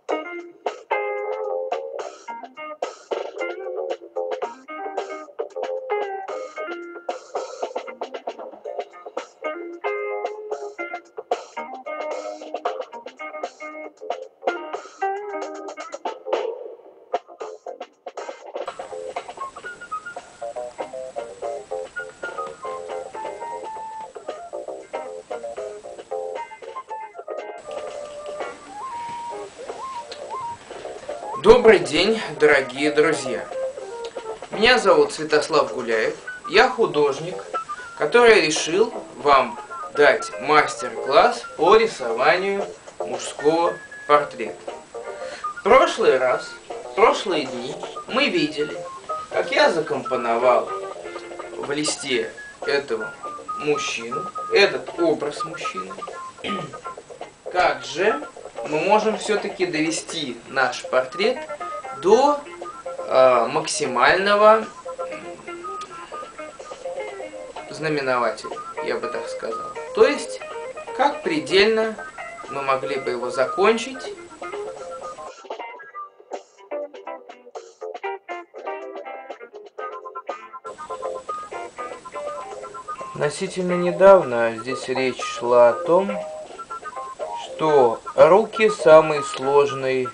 Добрый день, дорогие друзья! Меня зовут Святослав Гуляев. Я художник, который решил вам дать мастер-класс по рисованию мужского портрета. В прошлые дни мы видели, как я закомпоновал в листе этого мужчину, этот образ мужчины. Как же мы можем все-таки довести наш портрет до максимального знаменователя, я бы так сказал. То есть, как предельно мы могли бы его закончить. Относительно недавно здесь речь шла о том, что руки самый сложный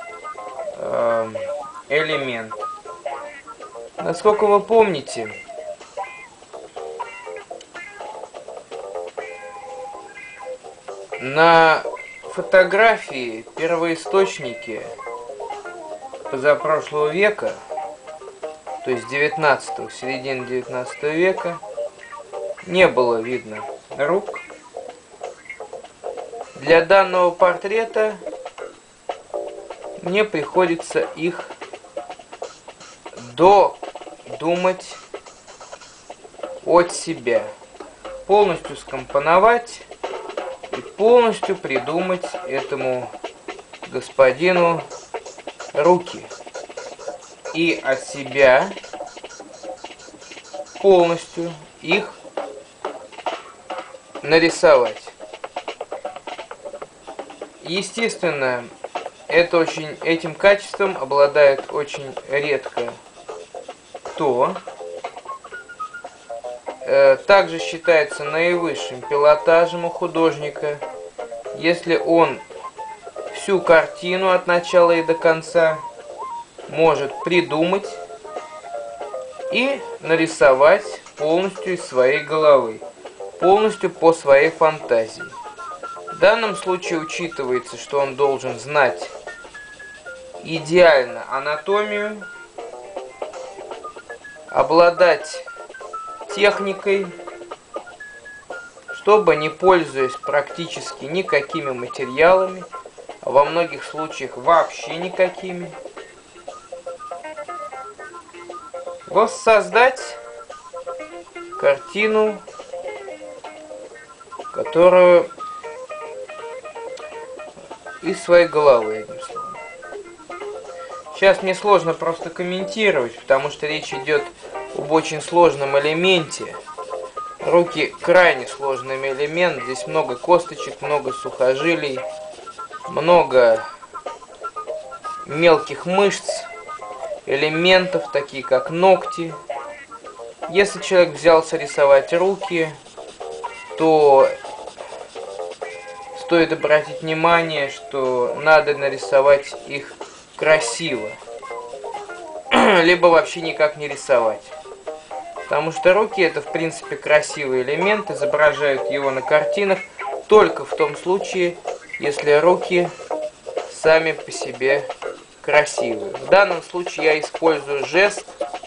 элемент. Насколько вы помните, на фотографии первоисточники позапрошлого века, то есть середины 19 века, не было видно рук. Для данного портрета мне приходится их додумать от себя, полностью скомпоновать и полностью придумать этому господину руки. И от себя полностью их нарисовать. Естественно, этим качеством обладает очень редко кто. Также считается наивысшим пилотажем у художника, если он всю картину от начала и до конца может придумать и нарисовать полностью из своей головы, полностью по своей фантазии. В данном случае учитывается, что он должен знать идеально анатомию, обладать техникой, чтобы, не пользуясь практически никакими материалами, а во многих случаях вообще никакими, воссоздать картину, которую из своей головы, одним словом. Сейчас мне сложно просто комментировать, потому что речь идет об очень сложном элементе. Руки крайне сложный элемент. Здесь много косточек, много сухожилий, много мелких мышц, элементов, такие как ногти. Если человек взялся рисовать руки, то стоит обратить внимание, что надо нарисовать их красиво, либо вообще никак не рисовать. Потому что руки — это, в принципе, красивый элемент, изображают его на картинах только в том случае, если руки сами по себе красивые. В данном случае я использую жест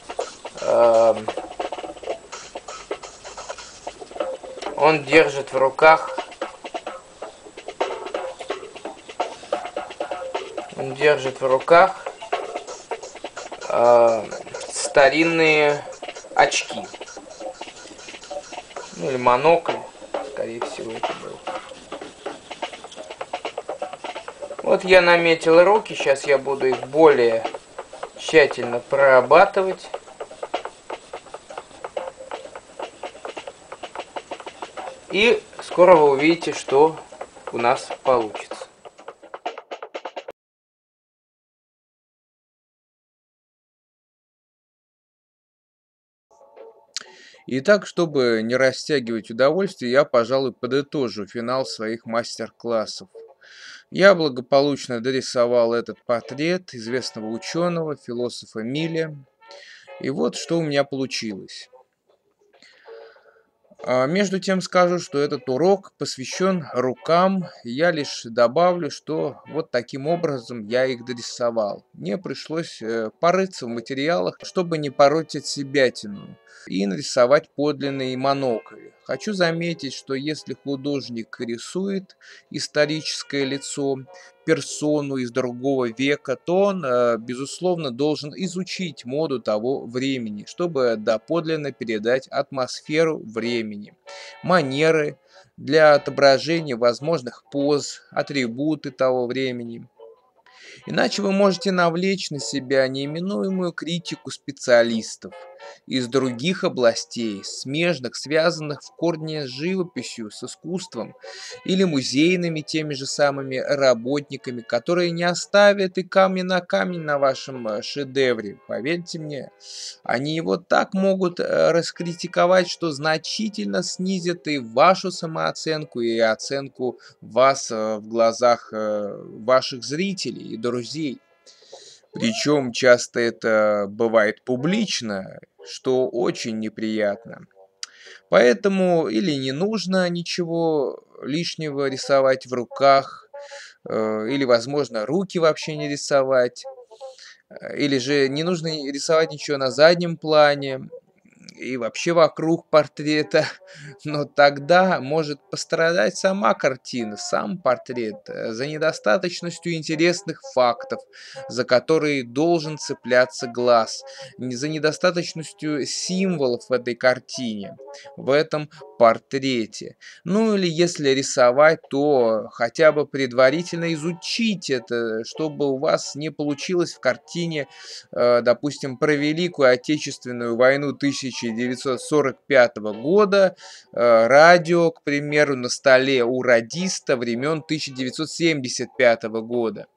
он держит в руках старинные очки. Ну, или монокль, скорее всего, это был. Вот я наметил руки, сейчас я буду их более тщательно прорабатывать. И скоро вы увидите, что у нас получится. Итак, чтобы не растягивать удовольствие, я, пожалуй, подытожу финал своих мастер-классов. Я благополучно дорисовал этот портрет известного ученого, философа Милля. И вот что у меня получилось. Между тем скажу, что этот урок посвящен рукам. Я лишь добавлю, что вот таким образом я их дорисовал. Мне пришлось порыться в материалах, чтобы не пороть себятину, и нарисовать подлинный монокль. Хочу заметить, что если художник рисует историческое лицо, персону из другого века, то он, безусловно, должен изучить моду того времени, чтобы доподлинно передать атмосферу времени, манеры для отображения возможных поз, атрибуты того времени. Иначе вы можете навлечь на себя неименуемую критику специалистов из других областей, смежных, связанных в корне с живописью, с искусством или музейными теми же самыми работниками, которые не оставят и камня на камень на вашем шедевре. Поверьте мне, они его так могут раскритиковать, что значительно снизят и вашу самооценку, и оценку вас в глазах ваших зрителей и друзей. Причем часто это бывает публично, что очень неприятно. Поэтому или не нужно ничего лишнего рисовать в руках, или, возможно, руки вообще не рисовать, или же не нужно рисовать ничего на заднем плане и вообще вокруг портрета, но тогда может пострадать сама картина, сам портрет за недостаточностью интересных фактов, за которые должен цепляться глаз, за недостаточностью символов в этой картине, в этом портрете. Ну или если рисовать, то хотя бы предварительно изучить это, чтобы у вас не получилось в картине, допустим, про Великую Отечественную войну 1945 года, радио, к примеру, на столе у радиста времен 1975 года.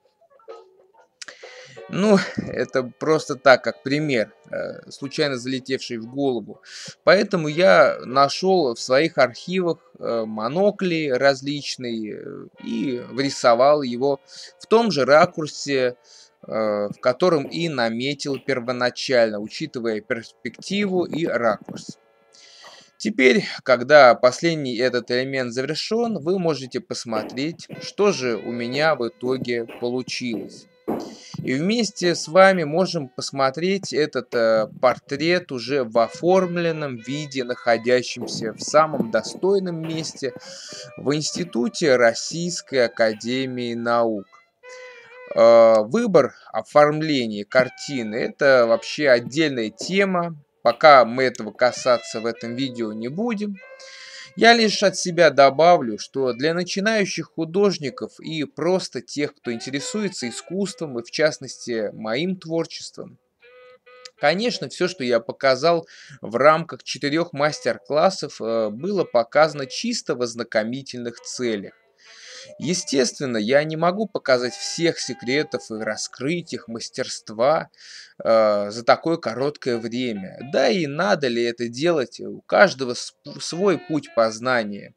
Ну, это просто так, как пример, случайно залетевший в голову. Поэтому я нашел в своих архивах монокли различные и рисовал его в том же ракурсе, в котором и наметил первоначально, учитывая перспективу и ракурс. Теперь, когда последний этот элемент завершен, вы можете посмотреть, что же у меня в итоге получилось. И вместе с вами можем посмотреть этот портрет уже в оформленном виде, находящемся в самом достойном месте в Институте Российской Академии Наук. Выбор оформления картины – это вообще отдельная тема. Пока мы этого касаться в этом видео не будем. Я лишь от себя добавлю, что для начинающих художников и просто тех, кто интересуется искусством и в частности моим творчеством, конечно, все, что я показал в рамках 4 мастер-классов, было показано чисто в ознакомительных целях. Естественно, я не могу показать всех секретов и раскрыть их мастерства за такое короткое время. Да и надо ли это делать, у каждого свой путь познания.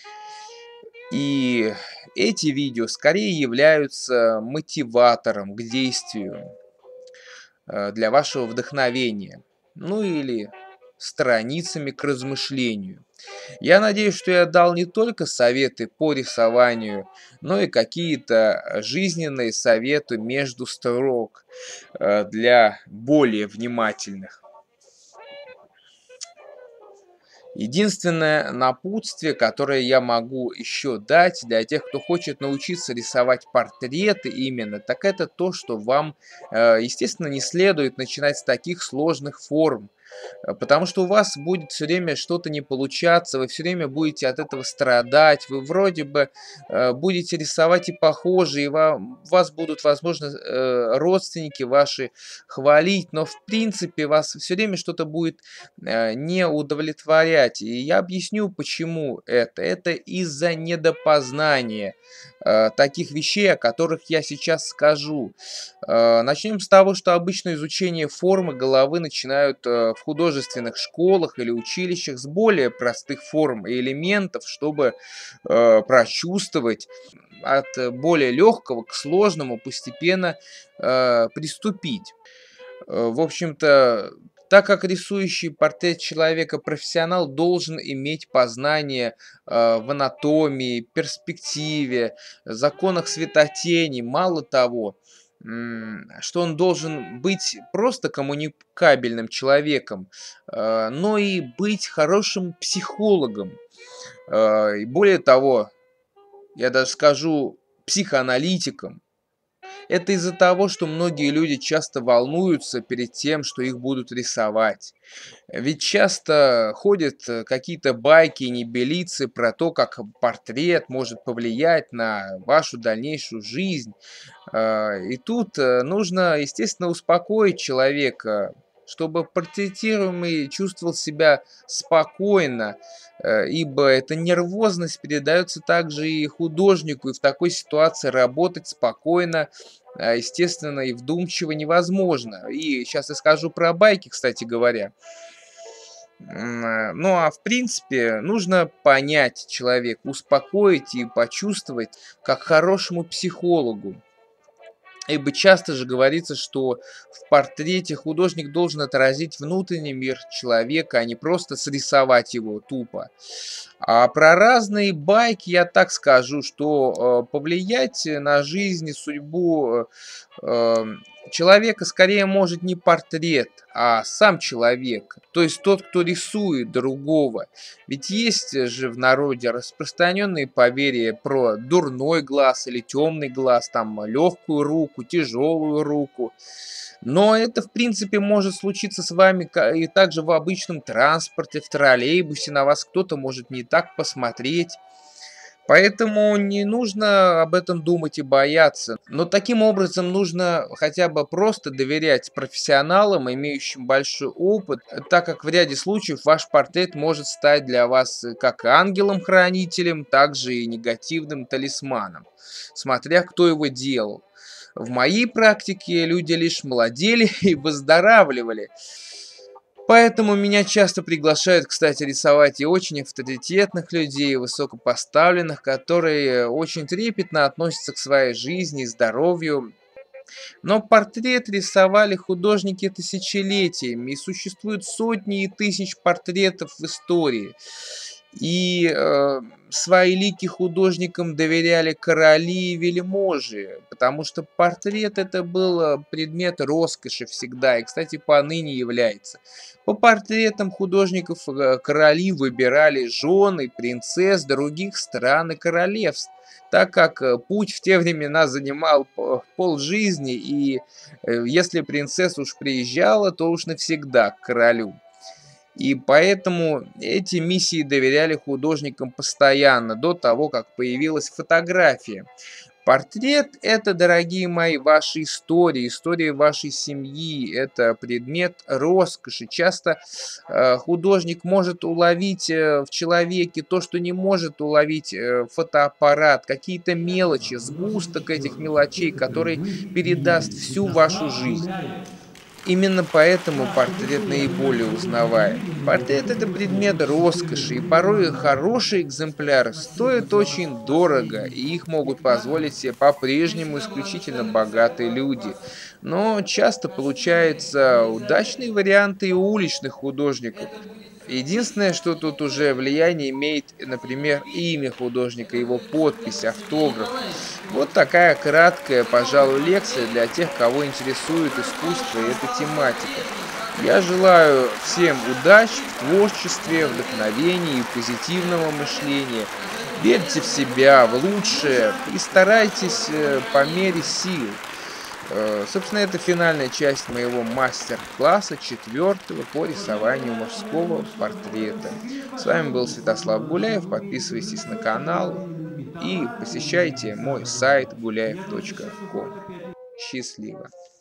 И эти видео скорее являются мотиватором к действию для вашего вдохновения. Ну или страницами к размышлению. Я надеюсь, что я дал не только советы по рисованию, но и какие-то жизненные советы между строк для более внимательных. Единственное напутствие, которое я могу еще дать для тех, кто хочет научиться рисовать портреты именно, так это то, что вам, естественно, не следует начинать с таких сложных форм, потому что у вас будет все время что-то не получаться, вы все время будете от этого страдать, вы вроде бы будете рисовать и похоже, и вас будут, возможно, родственники ваши хвалить, но в принципе вас все время что-то будет не удовлетворять. И я объясню, почему это. Это из-за недопознания таких вещей, о которых я сейчас скажу. Начнем с того, что обычно изучение формы головы начинают в в художественных школах или училищах с более простых форм и элементов, чтобы прочувствовать от более легкого к сложному постепенно приступить. В общем-то, так как рисующий портрет человека профессионал должен иметь познание в анатомии, перспективе, законах светотени, мало того, что он должен быть просто коммуникабельным человеком, но и быть хорошим психологом. И более того, я даже скажу психоаналитиком. Это из-за того, что многие люди часто волнуются перед тем, что их будут рисовать. Ведь часто ходят какие-то байки и небылицы про то, как портрет может повлиять на вашу дальнейшую жизнь. И тут нужно, естественно, успокоить человека, чтобы портретируемый чувствовал себя спокойно, ибо эта нервозность передается также и художнику, и в такой ситуации работать спокойно, естественно, и вдумчиво невозможно. И сейчас я скажу про байки, кстати говоря. Ну, а в принципе, нужно понять человека, успокоить и почувствовать, как хорошему психологу. Ибо часто же говорится, что в портрете художник должен отразить внутренний мир человека, а не просто срисовать его тупо. А про разные байки я так скажу, что повлиять на жизнь и судьбу человека скорее может не портрет, а сам человек, то есть тот, кто рисует другого. Ведь есть же в народе распространенные поверья про дурной глаз или темный глаз, там легкую руку, тяжелую руку. Но это, в принципе, может случиться с вами и также в обычном транспорте, в троллейбусе. На вас кто-то может не так посмотреть. Поэтому не нужно об этом думать и бояться. Но таким образом нужно хотя бы просто доверять профессионалам, имеющим большой опыт, так как в ряде случаев ваш портрет может стать для вас как ангелом-хранителем, так же и негативным талисманом, смотря кто его делал. В моей практике люди лишь молодели и выздоравливали. Поэтому меня часто приглашают, кстати, рисовать и очень авторитетных людей, высокопоставленных, которые очень трепетно относятся к своей жизни и здоровью. Но портрет рисовали художники тысячелетиями, и существуют сотни и тысяч портретов в истории. И свои лики художникам доверяли короли и вельможи, потому что портрет это был предмет роскоши всегда, и, кстати, поныне является. По портретам художников короли выбирали жены, принцесс других стран и королевств, так как путь в те времена занимал полжизни, и если принцесса уж приезжала, то уж навсегда к королю. И поэтому эти миссии доверяли художникам постоянно, до того, как появилась фотография. Портрет – это, дорогие мои, ваши истории, истории вашей семьи, это предмет роскоши. Часто художник может уловить в человеке то, что не может уловить фотоаппарат, какие-то мелочи, сгусток этих мелочей, который передаст всю вашу жизнь. Именно поэтому портрет наиболее узнаваем. Портрет – это предмет роскоши, и порой хорошие экземпляры стоят очень дорого, и их могут позволить себе по-прежнему исключительно богатые люди. Но часто получаются удачные варианты и у уличных художников. Единственное, что тут уже влияние имеет, например, имя художника, его подпись, автограф. Вот такая краткая, пожалуй, лекция для тех, кого интересует искусство и эта тематика. Я желаю всем удач в творчестве, вдохновения и позитивного мышления. Верьте в себя, в лучшее и старайтесь по мере сил. Собственно, это финальная часть моего мастер-класса 4-го по рисованию мужского портрета. С вами был Святослав Гуляев. Подписывайтесь на канал и посещайте мой сайт guляев.com. Счастливо!